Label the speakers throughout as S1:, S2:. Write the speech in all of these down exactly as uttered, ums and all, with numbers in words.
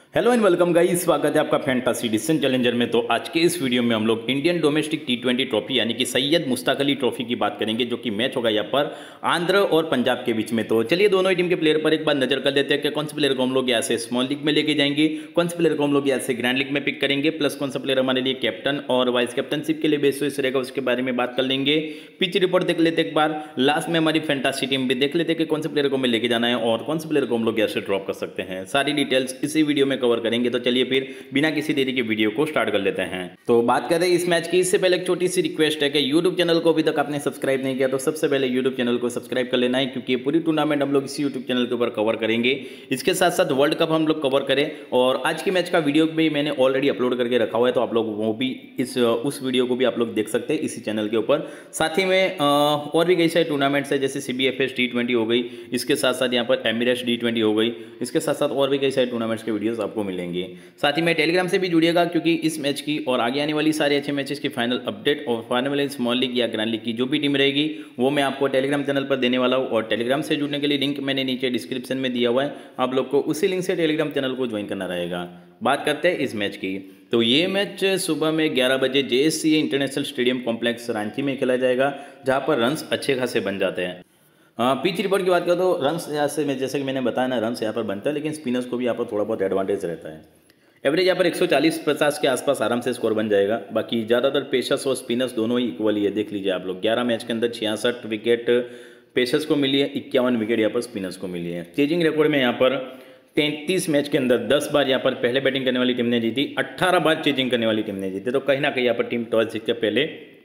S1: Hello and welcome guys, स्वागत है आपका फैंटासी डिसीजन चैलेंजर में। तो आज के इस वीडियो में हम लोग Indian domestic T twenty trophy यानी कि सैयद मुश्ताक अली ट्रॉफी की बात करेंगे, जो कि मैच होगा यहाँ पर आंध्र और पंजाब के बीच में। तो चलिए दोनों ही टीम के प्लेयर पर एक बार नजर कर लेते हैं कि कौन से प्लेयर को हम लोग यहाँ से स्मॉल लीग में लेके जाएंगे, कौन से प्लेयर को हम लोग यहाँ से ग्रैंड लीग में पिक करेंगे, प्लस कौन सा प्लेयर हमारे लिए कैप्टन और वाइस कैप्टनशिप के लिए बेसिस रहेगा, उसके बारे में बात कर लेंगे। पिच रिपोर्ट देख लेते एक बार, लास्ट में हमारी फैंटासी टीम भी देख लेते कि कौन से प्लेयर को हमें लेके जाना है और कौन से प्लेयर को हम लोग यहाँ से ड्रॉप कर सकते हैं। सारी डिटेल्स इसी वीडियो में कवर करेंगे। तो चलिए फिर बिना किसी देरी के वीडियो को स्टार्ट कर लेते हैं। तो बात करें इस मैच की, इससे पहले एक छोटी सी रिक्वेस्ट है कि यूट्यूब चैनल को अभी तक आपने सब्सक्राइब नहीं किया तो सबसे पहले यूट्यूब चैनल को सब्सक्राइब कर लेना है, क्योंकि ये पूरी टूर्नामेंट हम लोग इसी यूट्यूब चैनल के ऊपर कवर करेंगे। इसके साथ साथ वर्ल्ड कप हम लोग कवर करें और आज की मैच का वीडियो भी मैंने ऑलरेडी अपलोड करके रखा हुआ है, तो आप लोग वो भी इस उस वीडियो को भी आप लोग देख सकते हैं इसी चैनल के ऊपर। साथ ही में और भी कई सारे टूर्नामेंट्स है, जैसे C B F S T twenty हो गई, इसके साथ साथ यहाँ पर एमिरेट्स डी ट्वेंटी हो गई, इसके साथ साथ और भी कई सारे टूर्नामेंट्स के वीडियोस आपको मिलेंगे। साथ ही में टेलीग्राम से भी जुड़िएगा, क्योंकि इस मैच की और आगे आने वाली सारे अच्छे मैचेस की फाइनल अपडेट और फाइनल स्मॉल लीग या ग्रैंड लीग की जो भी टीम रहेगी वो मैं आपको टेलीग्राम चैनल पर देने वाला हूँ। और टेलीग्राम से जुड़ने के लिए लिंक मैंने नीचे डिस्क्रिप्शन में दिया हुआ है, आप लोग को उसी लिंक से टेलीग्राम चैनल को ज्वाइन करना रहेगा। बात करते हैं इस मैच की। तो ये मैच सुबह में ग्यारह बजे J S C A international stadium complex Ranchi में खेला जाएगा, जहाँ पर रन्स अच्छे खासे बन जाते हैं। पिच रिपोर्ट की बात करें तो रन्स यहाँ से मैं जैसे कि मैंने बताया ना, रन्स यहाँ पर बनता है, लेकिन स्पिनर्स को भी यहाँ पर थोड़ा बहुत एडवांटेज रहता है। एवरेज यहाँ पर एक सौ चालीस पचास के आसपास आराम से स्कोर बन जाएगा। बाकी ज़्यादातर पेसर्स और स्पिनर्स दोनों ही इक्वल ही है। देख लीजिए आप लोग, ग्यारह मैच के अंदर छियासठ विकेट पेसर्स को मिली है, इक्यावन विकेट यहाँ पर स्पिनर्स को मिली है। चेजिंग रिकॉर्ड में यहाँ पर तैंतीस मैच के अंदर दस बार यहाँ पर पहले बैटिंग करने वाली टीम ने जीती, अट्ठारह बार चेजिंग करने वाली टीम ने जीती। तो कहीं ना कहीं यहाँ पर टीम टॉस जीत के पहले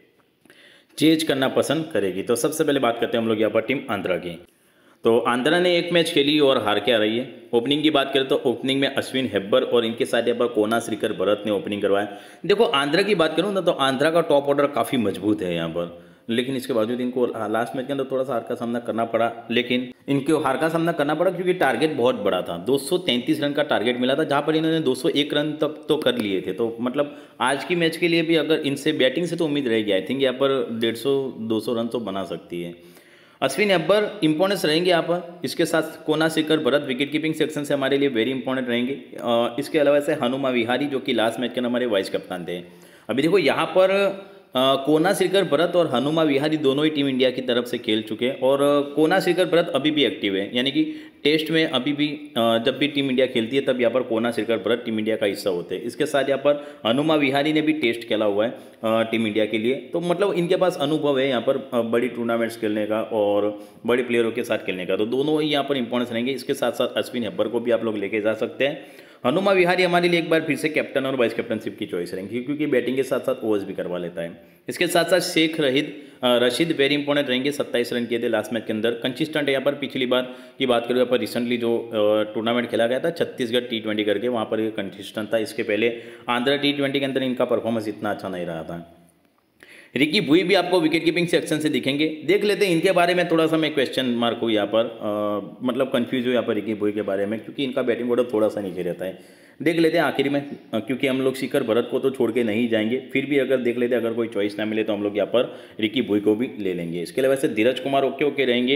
S1: चेज करना पसंद करेगी। तो सबसे पहले बात करते हैं हम लोग यहाँ पर टीम आंध्रा की। तो आंध्रा ने एक मैच खेली और हार के आ रही है। ओपनिंग की बात करें तो ओपनिंग में अश्विन हेब्बर और इनके साथ यहाँ पर कोना श्रीकर भरत ने ओपनिंग करवाया। देखो आंध्रा की बात करूँ ना, तो आंध्रा का टॉप ऑर्डर काफ़ी मजबूत है यहाँ पर, लेकिन इसके बावजूद इनको लास्ट मैच के अंदर थोड़ा सा हार का सामना करना पड़ा। लेकिन इनको हार का सामना करना पड़ा क्योंकि टारगेट बहुत बड़ा था, दो सौ तैंतीस रन का टारगेट मिला था, जहाँ पर इन्होंने दो सौ एक रन तक तो कर लिए थे। तो मतलब आज की मैच के लिए भी अगर इनसे बैटिंग से तो उम्मीद रहेगी, आई थिंक यहाँ पर डेढ़ सौ दो सौ रन तो बना सकती है। अश्विन हेब्बर इंपॉर्टेंस रहेंगे यहाँ पर, इसके साथ Kona Srikar Bharat wicket keeping section से हमारे लिए वेरी इंपॉर्टेंट रहेंगे। इसके अलावा से हनुमा विहारी जो कि लास्ट मैच के हमारे वाइस कप्तान थे। अभी देखो यहाँ पर कोना श्रीकर भरत और हनुमा विहारी दोनों ही टीम इंडिया की तरफ से खेल चुके हैं और कोना श्रीकर भरत अभी भी एक्टिव है, यानी कि टेस्ट में अभी भी जब भी टीम इंडिया खेलती है तब यहाँ पर कोना श्रीकर भरत टीम इंडिया का हिस्सा होते हैं। इसके साथ यहाँ पर हनुमा विहारी ने भी टेस्ट खेला हुआ है टीम इंडिया के लिए, तो मतलब इनके पास अनुभव है यहाँ पर बड़ी टूर्नामेंट्स खेलने का और बड़े प्लेयरों के साथ खेलने का, तो दोनों ही यहाँ पर इंपॉर्टेंस रहेंगे। इसके साथ साथ अश्विन हेब्बर को भी आप लोग लेके जा सकते हैं। हनुमा विहारी हमारे लिए एक बार फिर से कैप्टन और वाइस कैप्टनशिप की चॉइस रहेंगी, क्योंकि बैटिंग के साथ साथ ओवर्स भी करवा लेता है। इसके साथ साथ शेख रहीद रशीद वेरी इंपॉर्टेंट रहेंगे, सत्ताईस रन किए थे लास्ट मैच के अंदर, कंसिस्टेंट है यहाँ पर। पिछली बार की बात करूँ यहाँ पर रिसेंटली जो टूर्नामेंट खेला गया था छत्तीसगढ़ टी ट्वेंटी करके, वहाँ पर ये कंसिस्टेंट था। इसके पहले आंध्रा टी ट्वेंटी के अंदर इनका परफॉर्मेंस इतना अच्छा नहीं रहा था। रिकी भुई भी आपको विकेट कीपिंग सेक्शन से दिखेंगे। देख लेते हैं इनके बारे में, थोड़ा सा मैं क्वेश्चन मार्क हूँ यहाँ पर, आ, मतलब कंफ्यूज हूँ यहाँ पर रिकी भुई के बारे में, क्योंकि इनका बैटिंग ऑर्डर थोड़ा सा नीचे रहता है। देख लेते हैं आखिर में, क्योंकि हम लोग श्रीकर भरत को तो छोड़ के नहीं जाएंगे, फिर भी अगर देख लेते हैं अगर कोई चॉइस ना मिले तो हम लोग यहाँ पर रिकी भुई को भी ले लेंगे। इसके अलावा से धीरज कुमार ओके ओके रहेंगे,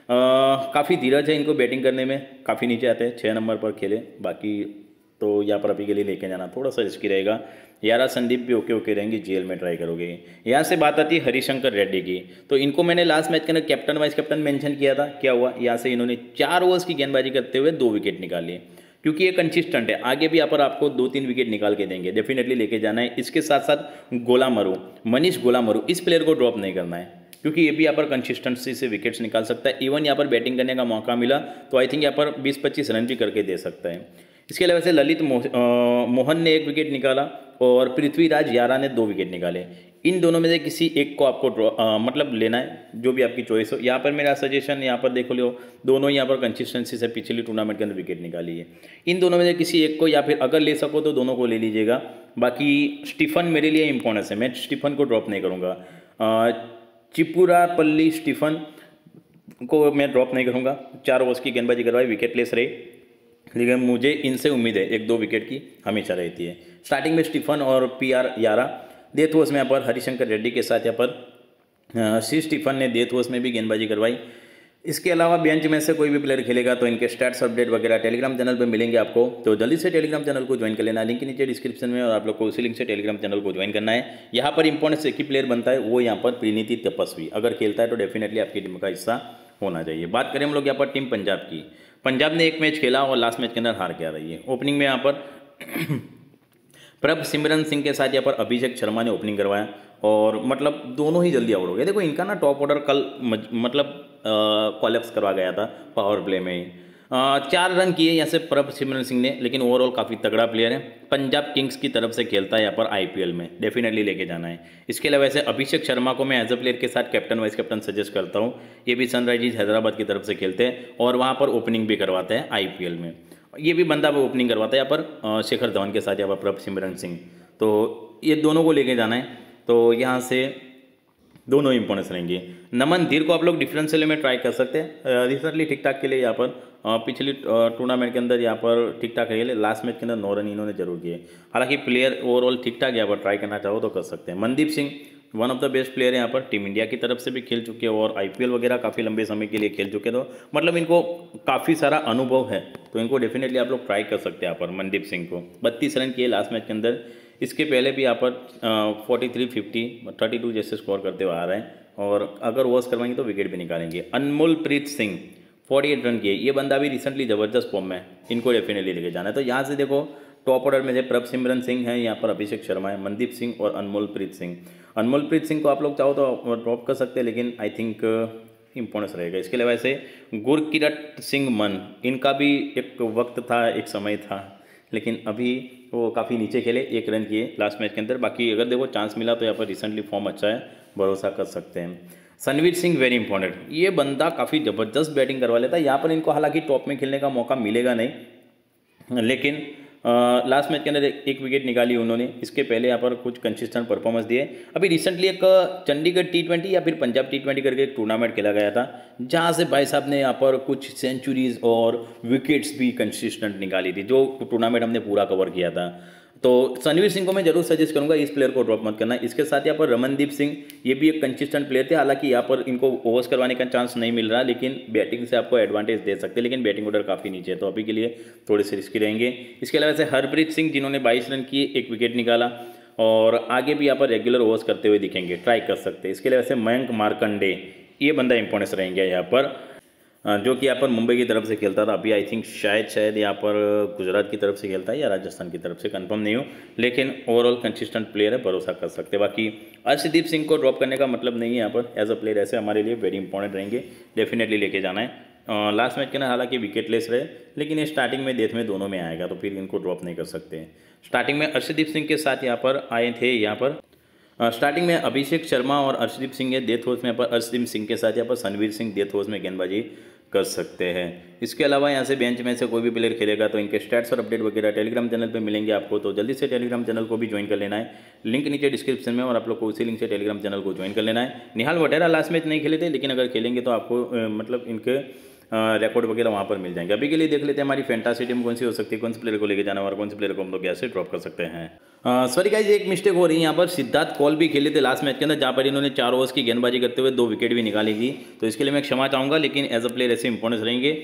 S1: काफ़ी धीरज है इनको बैटिंग करने में, काफ़ी नीचे आते हैं, छः नंबर पर खेले। बाकी तो यहाँ पर अभी के लिए लेके जाना थोड़ा सा रिस्की रहेगा। यारा संदीप भी ओके ओके रहेंगे, जेल में ट्राई करोगे। यहाँ से बात आती है हरिशंकर रेड्डी की, तो इनको मैंने लास्ट मैच के अंदर कैप्टन वाइस कैप्टन मेंशन किया था। क्या हुआ, यहाँ से इन्होंने चार ओवर्स की गेंदबाजी करते हुए दो विकेट निकाली, क्योंकि ये कंसिस्टेंट है, आगे भी यहाँ पर आपको दो तीन विकेट निकाल के देंगे, डेफिनेटली लेके जाना है। इसके साथ साथ गोलामरू, मनीष गोलामरू, इस प्लेयर को ड्रॉप नहीं करना है, क्योंकि ये भी यहाँ पर कंसिस्टेंसी से विकेट्स निकाल सकता है। इवन यहाँ पर बैटिंग करने का मौका मिला तो आई थिंक यहाँ पर बीस पच्चीस रन भी करके दे सकता है। इसके अलावा से ललित मोह, मोहन ने एक विकेट निकाला और पृथ्वीराज यारा ने दो विकेट निकाले। इन दोनों में से किसी एक को आपको ड्रॉ मतलब लेना है, जो भी आपकी चॉइस हो। यहाँ पर मेरा सजेशन, यहाँ पर देखो लो, दोनों यहाँ पर कंसिस्टेंसी से पिछली टूर्नामेंट के अंदर विकेट निकाली है। इन दोनों में से किसी एक को, या फिर अगर ले सको तो दोनों को ले लीजिएगा। बाकी स्टीफन मेरे लिए इंपॉर्टेंस है, मैं स्टीफन को ड्रॉप नहीं करूँगा। चिपुरापल्ली स्टीफन को मैं ड्रॉप नहीं करूँगा, चार ओवर्स की गेंदबाजी करवाई, विकेट लेस रही, लेकिन मुझे इनसे उम्मीद है एक दो विकेट की हमेशा रहती है। स्टार्टिंग में स्टीफन और P R Yarra, death overs में यहाँ पर हरिशंकर रेड्डी के साथ यहाँ पर सी स्टीफन ने डेथ ओवर्स में भी गेंदबाजी करवाई। इसके अलावा बेंच में से कोई भी प्लेयर खेलेगा तो इनके स्टैट्स अपडेट वगैरह टेलीग्राम चैनल पे मिलेंगे आपको, तो जल्दी से टेलीग्राम चैनल को ज्वाइन कर लेना, लिंक नीचे डिस्क्रिप्शन में, और आप लोग को उसी लिंक से टेलीग्राम चैनल को ज्वाइन करना है। यहाँ पर इंपॉर्टेंट एक ही प्लेयर बनता है, वो यहाँ पर प्रीनीति तपस्वी, अगर खेलता है तो डेफिनेटली आपकी टीम का हिस्सा होना चाहिए। बात करें हम लोग यहाँ पर टीम पंजाब की, पंजाब ने एक मैच खेला और लास्ट मैच के अंदर हार के आ रही है। ओपनिंग में यहाँ पर प्रभ सिमरन सिंह के साथ यहाँ पर अभिषेक शर्मा ने ओपनिंग करवाया और मतलब दोनों ही जल्दी आउट हो गए। देखो इनका ना टॉप ऑर्डर कल मतलब कॉलेप्स करवा गया था पावर प्ले में ही। आ, चार रन किए यहाँ से प्रभ सिमरन सिंह ने, लेकिन ओवरऑल काफ़ी तगड़ा प्लेयर है। पंजाब किंग्स की तरफ से खेलता है यहाँ पर आईपीएल में, डेफिनेटली लेके जाना है। इसके अलावा वैसे अभिषेक शर्मा को मैं एज अ प्लेयर के साथ कैप्टन वाइस कैप्टन सजेस्ट करता हूँ। ये भी सनराइजर्स हैदराबाद की तरफ से खेलते हैं और वहाँ पर ओपनिंग भी करवाते हैं आईपीएल में। ये भी बंदा वो ओपनिंग करवाता है यहाँ पर शेखर धवन के साथ यहाँ पर प्रभ सिमरन सिंह, तो ये दोनों को लेके जाना है। तो यहाँ से दोनों इंपॉर्टेंस रहेंगे। नमन धीर को आप लोग डिफरेंशियल में ट्राई कर सकते हैं, रिसेंटली ठीक ठाक के लिए यहाँ पर पिछली टूर्नामेंट के अंदर यहाँ पर ठीक ठाक खेले, लास्ट मैच के अंदर नौ रन इन्होंने जरूर किए। हालांकि प्लेयर ओवरऑल ठीक ठाक यहाँ पर ट्राई करना चाहो तो कर सकते हैं। Mandeep Singh one of the best player है, यहाँ पर टीम इंडिया की तरफ से भी खेल चुके हैं और आईपीएल वगैरह काफ़ी लंबे समय के लिए खेल चुके, तो मतलब इनको काफ़ी सारा अनुभव है, तो इनको डेफिनेटली आप लोग ट्राई कर सकते हैं यहाँ पर। मनदीप सिंह को बत्तीस रन किए लास्ट मैच के अंदर, इसके पहले भी यहाँ पर forty three fifty thirty two जैसे स्कोर करते हुए आ रहे हैं और अगर वॉश करवाएंगे तो विकेट भी निकालेंगे। अनमोल प्रीत सिंह अड़तालीस रन किए, ये बंदा भी रिसेंटली जबरदस्त फॉर्म में, इनको डेफिनेटली लेके जाना है। तो यहाँ से देखो टॉप ऑर्डर में से प्रभ सिमरन सिंह है, यहाँ पर अभिषेक शर्मा है, मनदीप सिंह और अनमोल प्रीत सिंह। अनमोल प्रीत सिंह को आप लोग चाहो तो ड्रॉप कर सकते हैं, लेकिन आई थिंक इंपॉर्टेंस रहेगा। इसके अलावा ऐसे गुरकिरत सिंह मन, इनका भी एक वक्त था, एक समय था, लेकिन अभी वो काफ़ी नीचे खेले, एक रन किए लास्ट मैच के अंदर। बाकी अगर देखो चांस मिला तो यहाँ पर रिसेंटली फॉर्म अच्छा है, भरोसा कर सकते हैं। सनवीर सिंह वेरी इंपॉर्टेंट, ये बंदा काफ़ी ज़बरदस्त बैटिंग करवा लेता है। यहाँ पर इनको हालांकि टॉप में खेलने का मौका मिलेगा नहीं, लेकिन लास्ट मैच के अंदर एक विकेट निकाली उन्होंने। इसके पहले यहाँ पर कुछ कंसिस्टेंट परफॉर्मेंस दिए। अभी रिसेंटली एक चंडीगढ़ टी ट्वेंटी या फिर पंजाब टी ट्वेंटी करके एक टूर्नामेंट खेला गया था, जहाँ से भाई साहब ने यहाँ पर कुछ सेंचुरीज और विकेट्स भी कंसिस्टेंट निकाली थी, जो टूर्नामेंट हमने पूरा कवर किया था। तो सनवीर सिंह को मैं जरूर सजेस्ट करूंगा, इस प्लेयर को ड्रॉप मत करना। इसके साथ यहाँ पर रमनदीप सिंह, ये भी एक कंसिस्टेंट प्लेयर थे, हालांकि यहाँ पर इनको ओवर्स करवाने का चांस नहीं मिल रहा, लेकिन बैटिंग से आपको एडवांटेज दे सकते हैं, लेकिन बैटिंग ऑर्डर काफ़ी नीचे है, तो अभी के लिए थोड़े से रिस्की रहेंगे। इसके अलावा से हरप्रीत सिंह, जिन्होंने बाईस रन किए, एक विकेट निकाला और आगे भी यहाँ पर रेगुलर ओवर्स करते हुए दिखेंगे, ट्राई कर सकते हैं। इसके अलावा से मयंक मार्कंडे, ये बंदा इंपॉर्टेंस रहेंगे यहाँ पर, जो कि यहाँ पर मुंबई की तरफ से खेलता था। अभी आई थिंक शायद शायद यहाँ पर गुजरात की तरफ से खेलता है या राजस्थान की तरफ से, कंफर्म नहीं हो, लेकिन ओवरऑल कंसिस्टेंट प्लेयर है, भरोसा कर सकते हैं। बाकी अर्शदीप सिंह को ड्रॉप करने का मतलब नहीं है यहाँ पर, एज अ प्लेयर ऐसे हमारे लिए वेरी इंपॉर्टेंट रहेंगे, डेफिनेटली लेके जाना है। लास्ट मैच के ना हालांकि विकेट लेस रहे, लेकिन ये स्टार्टिंग में डेथ में दोनों में आएगा, तो फिर इनको ड्रॉप नहीं कर सकते हैं। स्टार्टिंग में अर्शदीप सिंह के साथ यहाँ पर आए थे, यहाँ पर स्टार्टिंग में अभिषेक शर्मा और अर्शदीप सिंह है डेथ ओवर्स में, यहाँ पर अर्शदीप सिंह के साथ यहाँ पर सनवीर सिंह डेथ ओवर्स में गेंदबाजी कर सकते हैं। इसके अलावा यहाँ से बेंच में से कोई भी प्लेयर खेलेगा तो इनके स्टैट्स और अपडेट वगैरह टेलीग्राम चैनल पे मिलेंगे आपको, तो जल्दी से टेलीग्राम चैनल को भी ज्वाइन कर लेना है, लिंक नीचे डिस्क्रिप्शन में, और आप लोग को उसी लिंक से टेलीग्राम चैनल को ज्वाइन कर लेना है। निहाल वटेरा लास्ट मैच नहीं खेले थे, लेकिन अगर खेलेंगे तो आपको आ, मतलब इनके रिकॉर्ड वगैरह वहाँ पर मिल जाएंगे। अभी के लिए देख लेते हैं हमारी फैंटासी टीम कौन सी हो सकती है, कौन से प्लेयर को लेके जाना है और कौन से प्लेयर को हम लोग ऐसे ड्रॉप कर सकते हैं। सॉरी गाइस, एक मिस्टेक हो रही है यहाँ पर, सिद्धार्थ कौल भी खेले थे लास्ट मैच के अंदर, जहाँ पर इन्होंने चार ओवर्स की गेंदबाजी करते हुए दो विकेट भी निकाली थी, तो इसके लिए मैं क्षमा चाहूँगा, लेकिन एज अ प्लेयर ऐसे इंपॉर्टेंस रहेंगे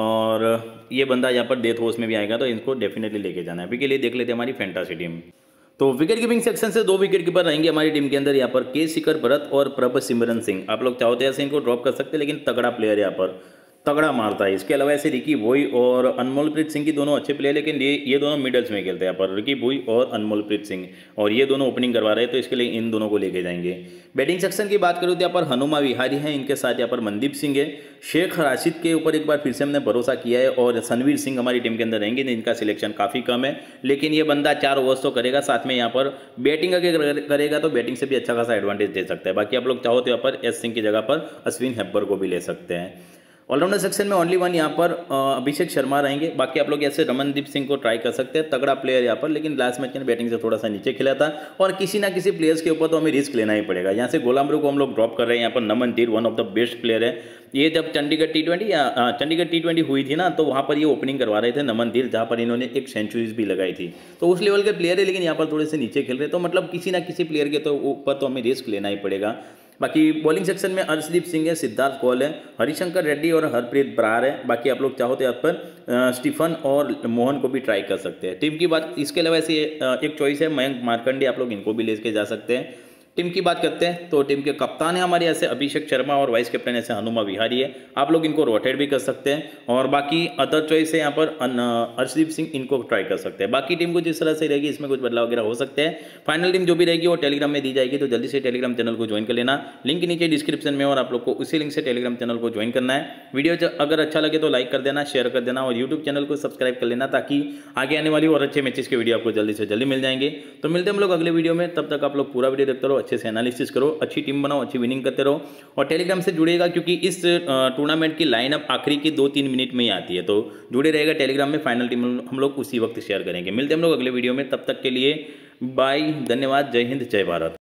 S1: और ये बंदा यहाँ पर डेथ ओवर्स में भी आएगा, तो इनको डेफिनेटली लेके जाना है। अभी के लिए देख लेते हैं हमारी फैंटासी टीम। तो विकेट कीपिंग सेक्शन से दो विकेट कीपर रहेंगे हमारी टीम के अंदर, यहाँ पर के शिखर भरत और प्रभ सिमरन सिंह। आप लोग चाहो तो ऐसे इनको ड्रॉप कर सकते हैं, लेकिन तगड़ा प्लेयर यहाँ पर, तगड़ा मारता है। इसके अलावा ऐसे रिकी भोई और अनमोलप्रीत सिंह की दोनों अच्छे प्लेयर, लेकिन ये ये दोनों मिडल्स में खेलते हैं यहाँ पर, रिकी भोई और अनमोलप्रीत सिंह, और ये दोनों ओपनिंग करवा रहे हैं, तो इसके लिए इन दोनों को लेके जाएंगे। बैटिंग सेक्शन की बात करूँ तो यहाँ पर हनुमा विहारी हैं, इनके साथ यहाँ पर मनदीप सिंह है, शेख राशिद के ऊपर एक बार फिर से हमने भरोसा किया है, और सनवीर सिंह हमारी टीम के अंदर रहेंगे। इनका सिलेक्शन काफ़ी कम है, लेकिन ये बंदा चार ओवर्स तो करेगा, साथ में यहाँ पर बैटिंग अगर करेगा तो बैटिंग से भी अच्छा खासा एडवांटेज दे सकता है। बाकी आप लोग चाहो तो यहाँ पर एस सिंह की जगह पर अश्विन हेब्बर को भी ले सकते हैं। ऑलराउंडर सेक्शन में ओनली वन यहाँ पर अभिषेक शर्मा रहेंगे, बाकी आप लोग ऐसे रमनदीप सिंह को ट्राई कर सकते हैं, तगड़ा प्लेयर यहाँ पर, लेकिन लास्ट मैच में बैटिंग से थोड़ा सा नीचे खेला था, और किसी ना किसी प्लेयर्स के ऊपर तो हमें रिस्क लेना ही पड़ेगा। यहाँ से गोलामरू को हम लोग ड्रॉप कर रहे हैं, यहाँ पर Naman Dhir one of the best player है। ये जब चंडीगढ़ टी ट्वेंटी या चंडीगढ़ टी ट्वेंटी हुई थी ना, तो वहाँ पर ये ओपनिंग करवा रहे थे नमन धीर, जहाँ पर इन्होंने एक सेंचुरीज भी लगाई थी, तो उस लेवल के प्लेयर है, लेकिन यहाँ पर थोड़े से नीचे खेल रहे, तो मतलब किसी ना किसी प्लेयर के तो ऊपर तो हमें रिस्क लेना ही पड़ेगा। बाकी बॉलिंग सेक्शन में अर्शदीप सिंह है, सिद्धार्थ कौल है, हरिशंकर रेड्डी और हरप्रीत बरार है। बाकी आप लोग चाहो तो यहाँ पर स्टीफन और मोहन को भी ट्राई कर सकते हैं। टीम की बात इसके अलावा ऐसे एक चॉइस है मयंक मार्कंडे, आप लोग इनको भी लेके जा सकते हैं। टीम की बात करते हैं तो टीम के कप्तान है हमारे ऐसे अभिषेक शर्मा और वाइस कैप्टन ऐसे हनुमा विहारी है, आप लोग इनको रोटेट भी कर सकते हैं। और बाकी अदर चॉइस है यहाँ पर अर्शदीप सिंह, इनको ट्राई कर सकते हैं। बाकी टीम को जिस तरह से रहेगी इसमें कुछ बदलाव वगैरह हो सकते हैं। फाइनल टीम जो भी रहेगी वो टेलीग्राम में दी जाएगी, तो जल्दी से टेलीग्राम चैनल को ज्वाइन कर लेना, लिंक नीचे डिस्क्रिप्शन में, और आप लोग को उसी लिंक से टेलीग्राम चैनल को ज्वाइन करना है। वीडियो अगर अच्छा लगे तो लाइक कर देना, शेयर कर देना और यूट्यूब चैनल को सब्सक्राइब कर लेना, ताकि आगे आने वाली और अच्छे मैचेस के वीडियो आपको जल्दी से जल्दी मिल जाएंगे। तो मिलते हैं हम लोग अगले वीडियो में, तब तक आप लोग पूरा वीडियो देखते रहो, अच्छे से एनालिसिस करो, अच्छी टीम बनाओ, अच्छी विनिंग करते रहो और टेलीग्राम से जुड़ेगा, क्योंकि इस टूर्नामेंट की लाइनअप आखिरी की दो तीन मिनट में ही आती है, तो जुड़े रहेगा टेलीग्राम में। फाइनल टीम हम लोग उसी वक्त शेयर करेंगे। मिलते हैं हम लोग अगले वीडियो में, तब तक के लिए बाय, धन्यवाद, जय हिंद, जय भारत।